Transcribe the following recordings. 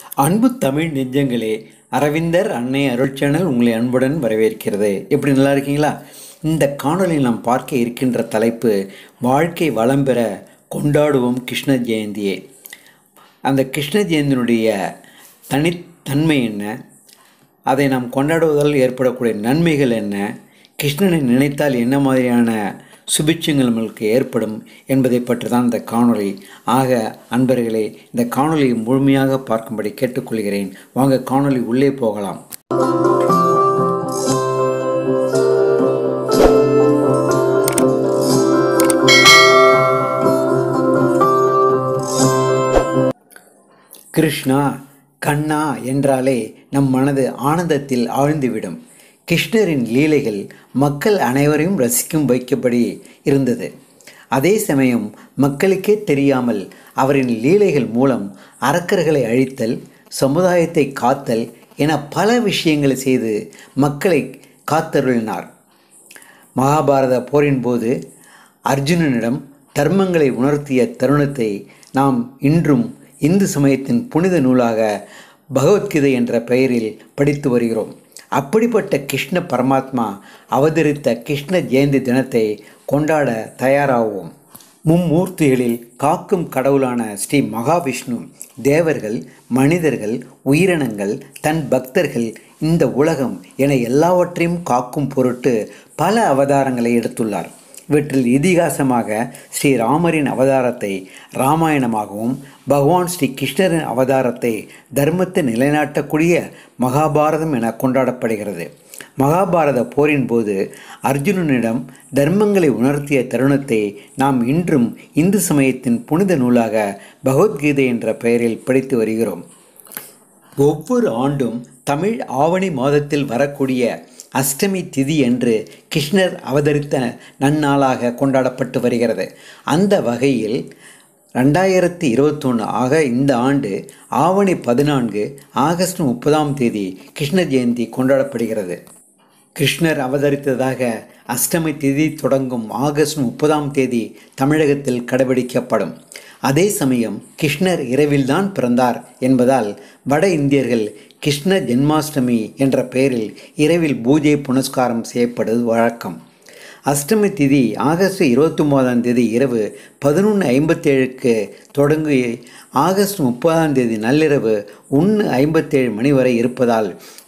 அன்பு தமிழ் நெஞ்சங்களே, அரவிந்தர் அன்னை அருள் சேனல் உங்களை அன்புடன் வரவேற்கிறது. எப்படி நல்லா இருக்கீங்களா? இந்த காணொலியில் நாம் பார்க்க இருக்கின்ற தலைப்பு, வாழ்க்கை வளம் பெற கொண்டாடுவோம் கிருஷ்ண ஜெயந்தியே. அந்த கிருஷ்ண ஜெயந்தியினுடைய தனித்தன்மை என்ன, அதை நாம் கொண்டாடுவதால் ஏற்படக்கூடிய நன்மைகள் என்ன, கிருஷ்ணனை நினைத்தால் என்ன மாதிரியான சுபிட்சங்கள் நம்மளுக்கு ஏற்படும் என்பதை பற்றி தான் இந்த காணொளி. ஆக அன்பர்களே, இந்த காணொலியை முழுமையாக பார்க்கும்படி கேட்டுக்கொள்கிறேன். வாங்க காணொளி உள்ளே போகலாம். கிருஷ்ணா, கண்ணா என்றாலே நம் மனது ஆனந்தத்தில் ஆழ்ந்துவிடும். கிருஷ்ணரின் லீலைகள் மக்கள் அனைவரையும் ரசிக்கும் வைக்கப்படி இருந்தது. அதே சமயம் மக்களுக்கே தெரியாமல் அவரின் லீலைகள் மூலம் அரக்கர்களை அழித்தல், சமுதாயத்தை காத்தல் என பல விஷயங்களை செய்து மக்களை காத்தருளினார். மகாபாரத போரின் போது அர்ஜுனனிடம் தர்மங்களை உணர்த்திய தருணத்தை நாம் இன்றும் இந்து சமயத்தின் புனித நூலாக பகவத்கீதை என்ற பெயரில் படித்து வருகிறோம். அப்படிப்பட்ட கிருஷ்ண பரமாத்மா அவதரித்த கிருஷ்ண ஜெயந்தி தினத்தை கொண்டாட தயாராகுவோம். மும்மூர்த்திகளில் காக்கும் கடவுளான ஸ்ரீ மகாவிஷ்ணு தேவர்கள், மனிதர்கள், உயிரினங்கள், தன் பக்தர்கள், இந்த உலகம் என எல்லாவற்றையும் காக்கும் பொருட்டு பல அவதாரங்களை எடுத்துள்ளார். இவற்றில் இதிகாசமாக ஸ்ரீராமரின் அவதாரத்தை இராமாயணமாகவும், பகவான் ஸ்ரீ கிருஷ்ணரின் அவதாரத்தை தர்மத்தை நிலைநாட்டக்கூடிய மகாபாரதம் என கொண்டாடப்படுகிறது. மகாபாரத போரின் போது அர்ஜுனனிடம் தர்மங்களை உணர்த்திய தருணத்தை நாம் இன்றும் இந்து சமயத்தின் புனித நூலாக பகவத்கீதை என்ற பெயரில் படித்து வருகிறோம். ஒவ்வொரு ஆண்டும் தமிழ் ஆவணி மாதத்தில் வரக்கூடிய அஷ்டமி திதி என்று கிருஷ்ணர் அவதரித்த நன்னாளாக கொண்டாடப்பட்டு வருகிறது. அந்த வகையில் 2021 ஆக இந்த ஆண்டு ஆவணி 14 ஆகஸ்ட் 30 கிருஷ்ண ஜெயந்தி கொண்டாடப்படுகிறது. கிருஷ்ணர் அவதரித்ததாக அஷ்டமி திதி தொடங்கும் ஆகஸ்ட் 30 தமிழகத்தில் கடைபிடிக்கப்படும். அதே சமயம் கிருஷ்ணர் இரவில்தான் பிறந்தார் என்பதால் வட இந்தியர்கள் கிருஷ்ண ஜென்மாஷ்டமி என்ற பெயரில் இரவில் பூஜை புனஸ்காரம் செய்யப்படுவது வழக்கம். அஷ்டமி திதி ஆகஸ்ட் 29 இரவு 11:57 தொடங்கி ஆகஸ்ட் 30 நள்ளிரவு 1:57 மணி வரை இருப்பதால்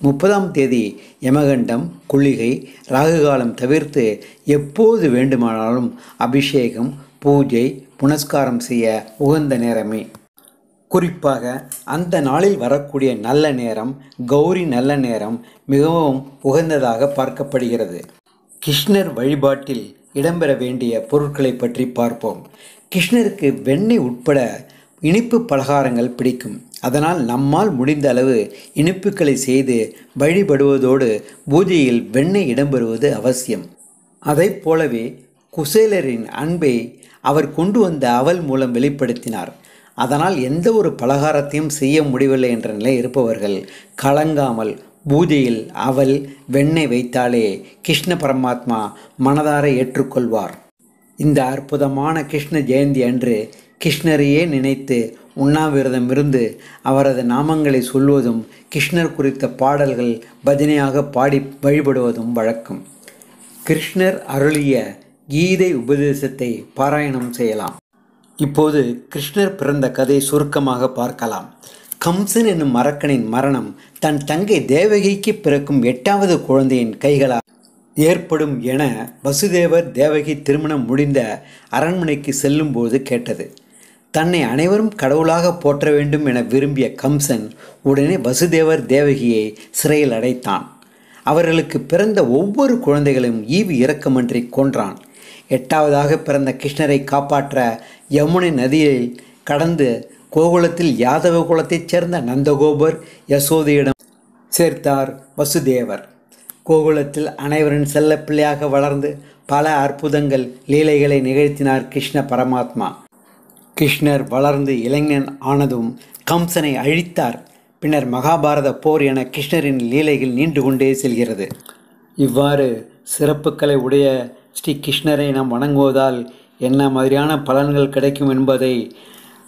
30 யமகண்டம், குளிகை, ராகுகாலம் தவிர்த்து எப்போது வேண்டுமானாலும் அபிஷேகம், பூஜை, புனஸ்காரம் செய்ய உகந்த நேரமே. குறிப்பாக அந்த நாளில் வரக்கூடிய நல்ல நேரம், கௌரி நல்ல நேரம் மிகவும் உகந்ததாக பார்க்கப்படுகிறது. கிருஷ்ணர் வழிபாட்டில் இடம்பெற வேண்டிய பொருட்களை பற்றி பார்ப்போம். கிருஷ்ணருக்கு வெண்ணெய் உட்பட இனிப்பு பலகாரங்கள் பிடிக்கும். அதனால் நம்மால் முடிந்த அளவு இனிப்புகளை செய்து வழிபடுவதோடு பூஜையில் வெண்ணெய் இடம்பெறுவது அவசியம். அதை போலவே குசேலரின் அன்பை அவர் கொண்டு வந்த அவல் மூலம் வெளிப்படுத்தினார். அதனால் எந்த ஒரு பலகாரத்தையும் செய்ய முடியவில்லை என்ற நிலை இருப்பவர்கள் கலங்காமல் பூஜையில் அவல், வெண்ணெய் வைத்தாலே கிருஷ்ண பரமாத்மா மனதார ஏற்றுக்கொள்வார். இந்த அற்புதமான கிருஷ்ண ஜெயந்தி அன்று கிருஷ்ணரையே நினைத்து உண்ணாவிரதம் இருந்து அவரது நாமங்களை சொல்வதும், கிருஷ்ணர் குறித்த பாடல்கள் பஜனையாக பாடி வழிபடுவதும் வழக்கம். கிருஷ்ணர் அருளிய கீதை உபதேசத்தை பாராயணம் செய்யலாம். இப்போது கிருஷ்ணர் பிறந்த கதை சுருக்கமாக பார்க்கலாம். கம்சன் என்னும் அரக்கனின் மரணம் தன் தங்கை தேவகிக்கு பிறக்கும் 8வது குழந்தையின் கைகளால் ஏற்படும் என வசுதேவர் தேவகி திருமணம் முடிந்த அரண்மனைக்கு செல்லும்போது கேட்டது. தன்னை அனைவரும் கடவுளாக போற்ற வேண்டும் என விரும்பிய கம்சன் உடனே வசுதேவர் தேவகியை சிறையில் அடைத்தான். அவர்களுக்கு பிறந்த ஒவ்வொரு குழந்தைகளையும் ஈவு இரக்கமின்றி கொன்றான். 8வதாக பிறந்த கிருஷ்ணரை காப்பாற்ற யமுனை நதியில் கடந்து கோகுலத்தில் யாதவ குலத்தைச் சேர்ந்த நந்தகோபர் யசோதையிடம் சேர்த்தார் வசுதேவர். கோகுலத்தில் அனைவரின் செல்ல பிள்ளையாக வளர்ந்து பல அற்புதங்கள், லீலைகளை நிகழ்த்தினார் கிருஷ்ண பரமாத்மா. கிருஷ்ணர் வளர்ந்து இளைஞன் ஆனதும் கம்சனை அழித்தார். பின்னர் மகாபாரத போர் என கிருஷ்ணரின் லீலைகள் நீண்டு கொண்டே செல்கிறது. இவ்வாறு சிறப்புகளை உடைய ஸ்ரீ கிருஷ்ணரை நாம் வணங்குவதால் என்ன மாதிரியான பலன்கள் கிடைக்கும் என்பதை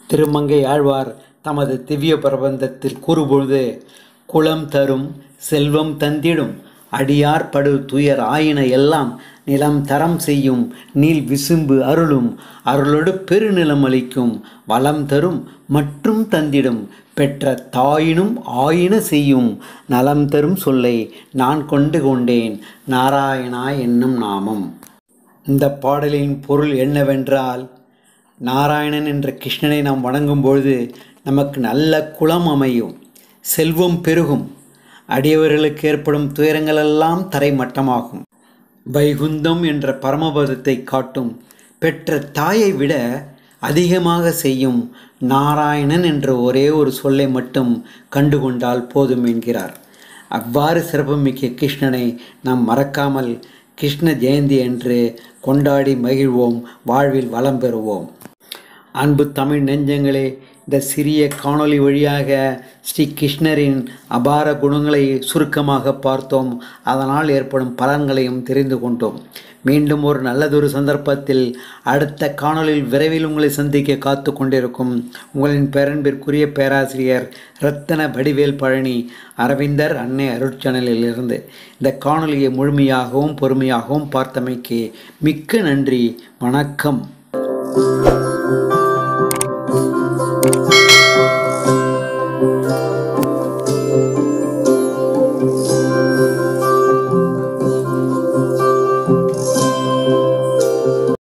திருமங்கை ஆழ்வார் தமது திவ்ய பிரபந்தத்தில் கூறுபொழுது, குலம் தரும் செல்வம் தந்திடும் அடியார் படு துயர் ஆயின எல்லாம் நிலம் தரம் செய்யும் நீள் விசும்பு அருளும் அருளொடு பெருநிலம் அளிக்கும் வளம் தரும் மற்றும் தந்திடும் பெற்ற தாயினும் ஆயின செய்யும் நலம் தரும் சொல்லை நான் கொண்டு கொண்டேன் நாராயணா என்னும் நாமம். இந்த பாடலின் பொருள் என்னவென்றால், நாராயணன் என்ற கிருஷ்ணனை நாம் வணங்கும் பொழுது நமக்கு நல்ல குலம் அமையும், செல்வம் பெருகும், அடியவர்களுக்கு ஏற்படும் துயரங்களெல்லாம் தரைமட்டமாகும். வைகுந்தம் என்ற பரமபதத்தை காட்டும் பெற்ற தாயை விட அதிகமாக செய்யும் நாராயணன் என்ற ஒரே ஒரு சொல்லை மட்டும் கண்டுகொண்டால் போதும் என்கிறார். அவ்வாறு சிறப்புமிக்க கிருஷ்ணனை நாம் மறக்காமல் கிருஷ்ண ஜெயந்தி என்று கொண்டாடி மகிழ்வோம், வாழ்வில் வளம் பெறுவோம். அன்பு தமிழ் நெஞ்சங்களே, இந்த சிறிய காணொளி வழியாக ஸ்ரீ கிருஷ்ணரின் அபார குணங்களை சுருக்கமாக பார்த்தோம். அதனால் ஏற்படும் பலன்களையும் தெரிந்து கொண்டோம். மீண்டும் ஒரு நல்லதொரு சந்தர்ப்பத்தில் அடுத்த காணொளியில் விரைவில் உங்களை சந்திக்க காத்து கொண்டிருக்கும் உங்களின் பேரன்பிற்குரிய பேராசிரியர் ரத்தன வடிவேல் பழனி, அரவிந்தர் அன்னை அருட்சேனலில் இருந்து. இந்த காணொளியை முழுமையாகவும் பொறுமையாகவும் பார்த்தமைக்கு மிக்க நன்றி. வணக்கம்.